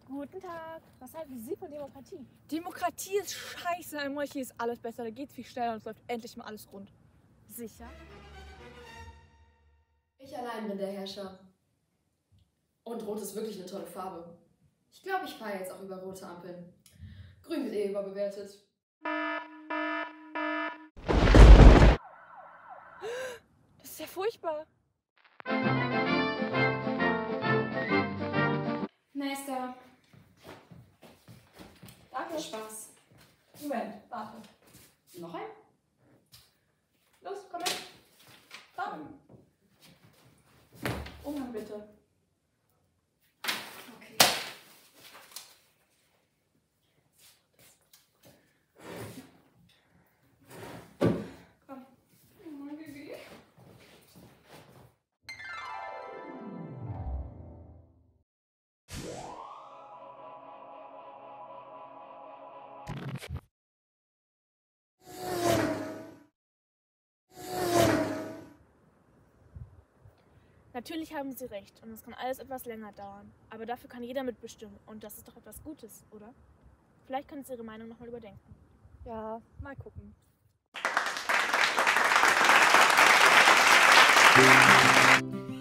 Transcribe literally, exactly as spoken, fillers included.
Guten Tag. Was halten Sie von Demokratie? Demokratie ist scheiße, im Monarchie ist alles besser, da geht's viel schneller und es läuft endlich mal alles rund. Sicher? Ich allein bin der Herrscher. Und Rot ist wirklich eine tolle Farbe. Ich glaube, ich fahre jetzt auch über rote Ampeln. Grün wird eh überbewertet. Das ist ja furchtbar. Nächster. Danke. Spaß. Moment, warte. Noch ein? Los, komm mit. Komm. Umhang bitte. Okay. Komm. Natürlich haben Sie recht und es kann alles etwas länger dauern. Aber dafür kann jeder mitbestimmen und das ist doch etwas Gutes, oder? Vielleicht können Sie Ihre Meinung nochmal überdenken. Ja, mal gucken. Thank you.